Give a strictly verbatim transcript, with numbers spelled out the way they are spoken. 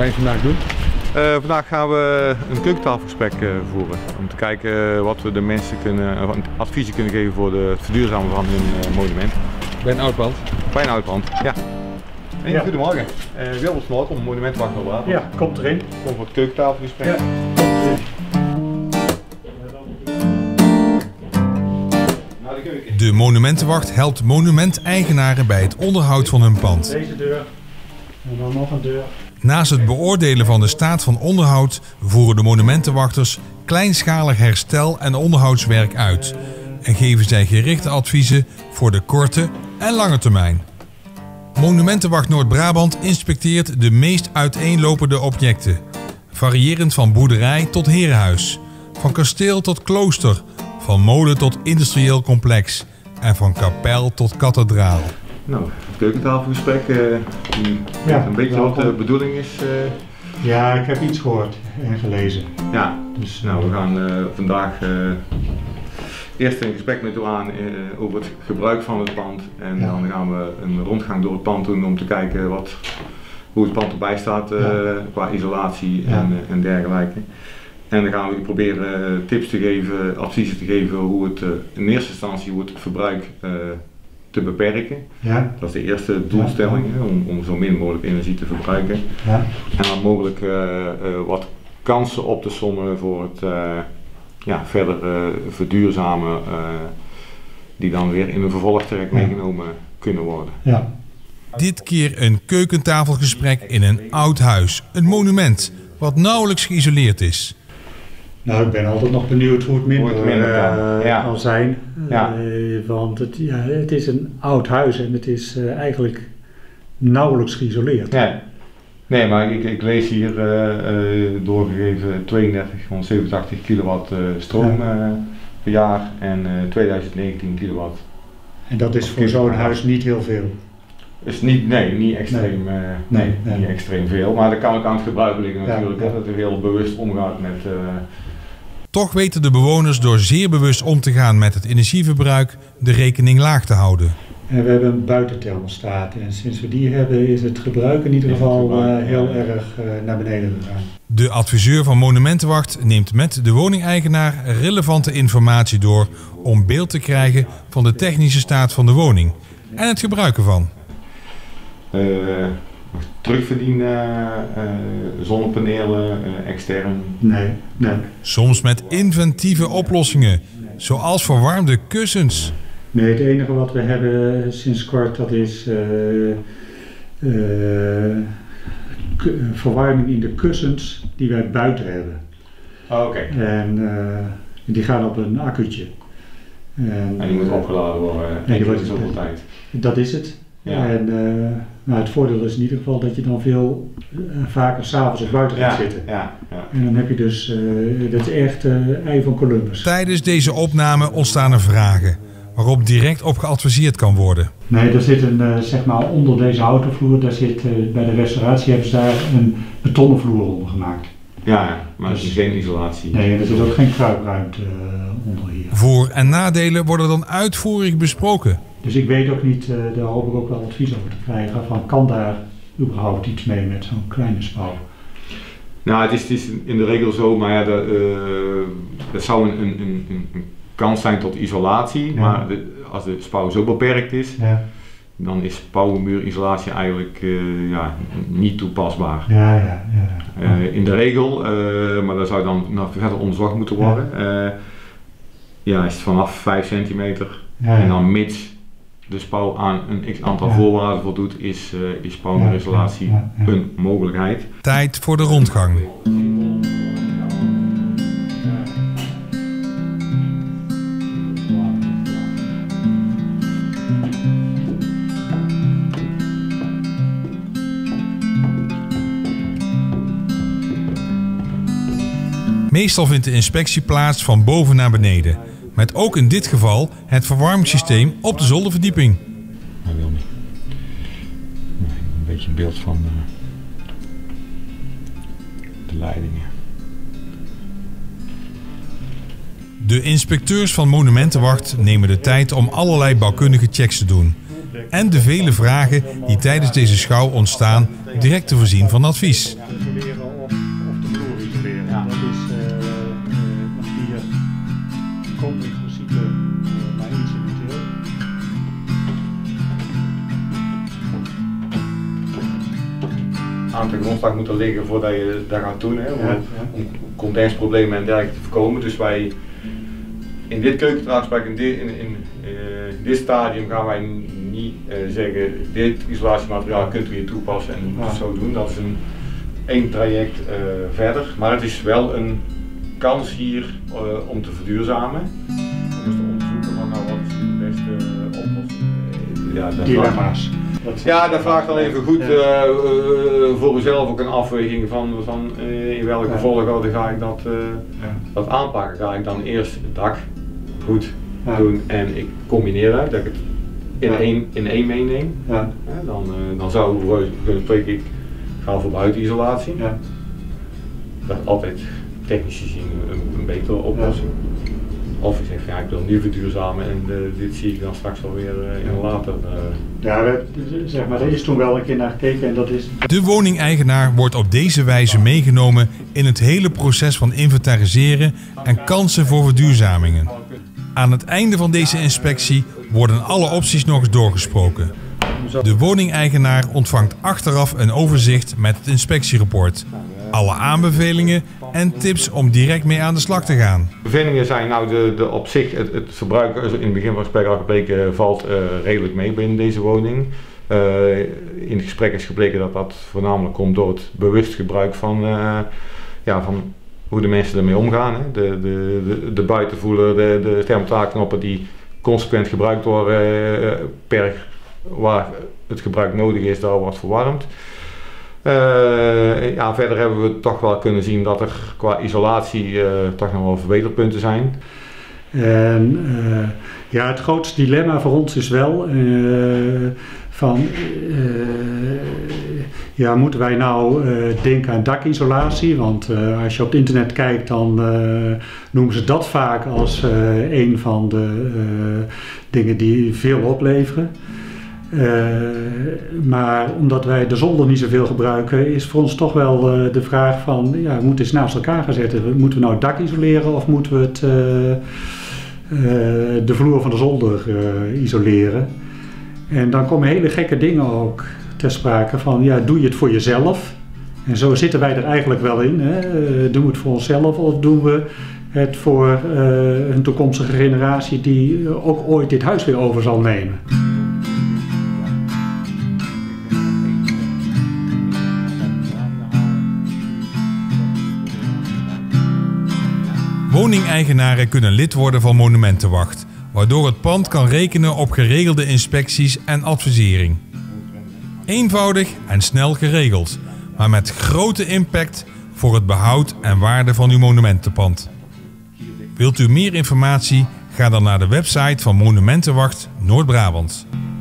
ga je vandaag doen? Uh, vandaag gaan we een keukentafelgesprek uh, voeren. Om te kijken uh, wat we de mensen kunnen, uh, adviezen kunnen geven voor de, het verduurzamen van hun uh, monument. Bij een oud pand? Bij een oud pand, ja. Hey, ja. Goedemorgen. Uh, Wilbert Smoot, monumentenwacht op Brabant. Ja, komt erin. Kom voor het keukentafelgesprek. Ja. De monumentenwacht helpt monumenteigenaren bij het onderhoud van hun pand. Deze deur en dan nog een deur. Naast het beoordelen van de staat van onderhoud voeren de monumentenwachters kleinschalig herstel- en onderhoudswerk uit en geven zij gerichte adviezen voor de korte en lange termijn. Monumentenwacht Noord-Brabant inspecteert de meest uiteenlopende objecten, variërend van boerderij tot herenhuis, van kasteel tot klooster, van molen tot industrieel complex en van kapel tot kathedraal. Nou, het keukentafelgesprek, uh, ja, een beetje wat de bedoeling is. Uh... Ja, ik heb iets gehoord en gelezen. Ja, dus nou, we gaan uh, vandaag uh, eerst een gesprek met u aan uh, over het gebruik van het pand. En ja. Dan gaan we een rondgang door het pand doen om te kijken wat, hoe het pand erbij staat uh, ja. qua isolatie ja. en, uh, en dergelijke. En dan gaan we proberen tips te geven, adviezen te geven hoe het uh, in eerste instantie hoe het verbruik uh, te beperken. Ja. Dat is de eerste doelstelling, ja. om, om zo min mogelijk energie te verbruiken. Ja. En dan mogelijk uh, uh, wat kansen op te sommen voor het uh, ja, verder uh, verduurzamen uh, die dan weer in een vervolgtraject ja. meegenomen kunnen worden. Ja. Dit keer een keukentafelgesprek in een oud huis, een monument wat nauwelijks geïsoleerd is. Nou, ik ben altijd nog benieuwd hoe het minder, het minder kan. Uh, ja. kan zijn. Ja. Uh, want het, ja, het is een oud huis en het is uh, eigenlijk nauwelijks geïsoleerd. Ja. Nee, maar ik, ik lees hier uh, uh, doorgegeven tweeëndertig, honderdzevenentachtig kilowatt uh, stroom ja. uh, per jaar en uh, tweeduizend negentien kilowatt. En dat is voor zo'n huis niet heel veel? Is niet, nee, niet extreem, nee. Uh, nee, nee, niet extreem veel, maar dat kan ook aan het gebruik liggen natuurlijk, ja, ja. dat er heel bewust omgaat met... Uh, Toch weten de bewoners door zeer bewust om te gaan met het energieverbruik de rekening laag te houden. En we hebben een buitenthermostaat en sinds we die hebben is het gebruik in ieder geval uh, heel erg uh, naar beneden gegaan. De adviseur van Monumentenwacht neemt met de woningeigenaar relevante informatie door om beeld te krijgen van de technische staat van de woning en het gebruik ervan. Uh, terugverdienen, uh, zonnepanelen, uh, extern? Nee, nee. Soms met inventieve oplossingen, zoals verwarmde kussens. Nee, het enige wat we hebben sinds kort dat is uh, uh, verwarming in de kussens die wij buiten hebben. Oh, oké. Okay. En uh, die gaan op een accu'tje. En, en die moet opgeladen worden nee, die wordt zoveel tijd. Dat is het. Ja. En uh, nou, het voordeel is in ieder geval dat je dan veel uh, vaker s'avonds of buiten gaat ja, zitten. Ja, ja. En dan heb je dus, uh, dat is echt uh, ei van Columbus. Tijdens deze opname ontstaan er vragen, waarop direct op geadviseerd kan worden. Nee, er zit een, uh, zeg maar onder deze houten vloer, daar zit, uh, bij de restauratie hebben ze daar een betonnen vloer onder gemaakt. Ja, maar er is geen isolatie. Nee, er zit ook geen kruipruimte uh, onder hier. Voor- en nadelen worden dan uitvoerig besproken. Dus ik weet ook niet, uh, daar hoop ik ook wel advies over te krijgen, van kan daar überhaupt iets mee met zo'n kleine spouw? Nou, het is, het is in de regel zo, maar ja, dat, uh, dat zou een, een, een, een kans zijn tot isolatie, ja. Maar de, als de spouw zo beperkt is, ja. Dan is spouwmuurisolatie eigenlijk uh, ja, niet toepasbaar. Ja, ja, ja. Uh, in de regel, uh, maar dat zou dan nog verder onderzocht moeten worden, ja, uh, ja is het vanaf vijf centimeter ja, ja. En dan mits de spouw aan een x aantal ja. voorwaarden voldoet, is, uh, is spouwmuurisolatie ja, ja, ja. een mogelijkheid. Tijd voor de rondgang. Meestal vindt de inspectie plaats van boven naar beneden, met ook in dit geval het verwarmingssysteem op de zolderverdieping. Hij wil niet. Nee, een beetje een beeld van uh, de leidingen. De inspecteurs van Monumentenwacht nemen de tijd om allerlei bouwkundige checks te doen en de vele vragen die tijdens deze schouw ontstaan direct te voorzien van advies. komt in principe uh, maar incidenteel. Aan de grondslag moeten liggen voordat je dat gaat doen, hè, om, ja, ja. om condensproblemen en dergelijke te voorkomen. Dus wij in dit keukentraagsprek, in, dit, in, in uh, dit stadium gaan wij niet uh, zeggen, dit isolatiemateriaal kunt u hier toepassen en ja. zo doen. Dat is een één traject uh, verder, maar het is wel een kans hier uh, om te verduurzamen. Om eens te onderzoeken van nou wat is de beste uh, oplossing. Uh, ja, dat dilemma's. Ja, dat vraagt dan even goed uh, uh, voor uzelf ook een afweging van, van uh, in welke ja. volgorde ga ik dat, uh, ja. dat aanpakken. Ga ik dan eerst het dak goed ja. doen en ik combineer dat, dat ik het in, ja. één, in één meeneem. Ja. Ja, dan, uh, dan zou ik kunnen spreken, ik ga voor buitenisolatie. Ja. Dat is altijd technisch gezien een, een betere oplossing. Ja. Of je zegt, ja, ik wil nu verduurzamen en uh, dit zie ik dan straks alweer uh, in later. Uh. Ja, we, zeg maar, er is toen wel een keer naar gekeken en dat is... De woningeigenaar wordt op deze wijze meegenomen in het hele proces van inventariseren en kansen voor verduurzamingen. Aan het einde van deze inspectie worden alle opties nog eens doorgesproken. De woningeigenaar ontvangt achteraf een overzicht met het inspectierapport, alle aanbevelingen en tips om direct mee aan de slag te gaan. Bevindingen zijn nou de, de op zich, het, het verbruik in het begin van het gesprek al gebleken valt uh, redelijk mee binnen deze woning. Uh, in het gesprek is gebleken dat dat voornamelijk komt door het bewust gebruik van, uh, ja, van hoe de mensen ermee omgaan. Hè. De, de, de, de buitenvoeler, de, de thermotaalknoppen die consequent gebruikt worden uh, per waar het gebruik nodig is, daar wordt verwarmd. Uh, ja, verder hebben we toch wel kunnen zien dat er qua isolatie uh, toch nog wel verbeterpunten zijn. En, uh, ja, het grootste dilemma voor ons is wel uh, van, uh, ja, moeten wij nou uh, denken aan dakisolatie? Want uh, als je op het internet kijkt, dan uh, noemen ze dat vaak als uh, een van de uh, dingen die veel opleveren. Uh, maar omdat wij de zolder niet zoveel gebruiken, is voor ons toch wel uh, de vraag van, ja, we moeten eens naast elkaar gaan zetten. Moeten we nou het dak isoleren of moeten we het, uh, uh, de vloer van de zolder uh, isoleren? En dan komen hele gekke dingen ook ter sprake van, ja, doe je het voor jezelf? En zo zitten wij er eigenlijk wel in. Hè? Uh, doen we het voor onszelf of doen we het voor uh, een toekomstige generatie die ook ooit dit huis weer over zal nemen? Woningeigenaren kunnen lid worden van Monumentenwacht, waardoor het pand kan rekenen op geregelde inspecties en advisering. Eenvoudig en snel geregeld, maar met grote impact voor het behoud en waarde van uw monumentenpand. Wilt u meer informatie? Ga dan naar de website van Monumentenwacht Noord-Brabant.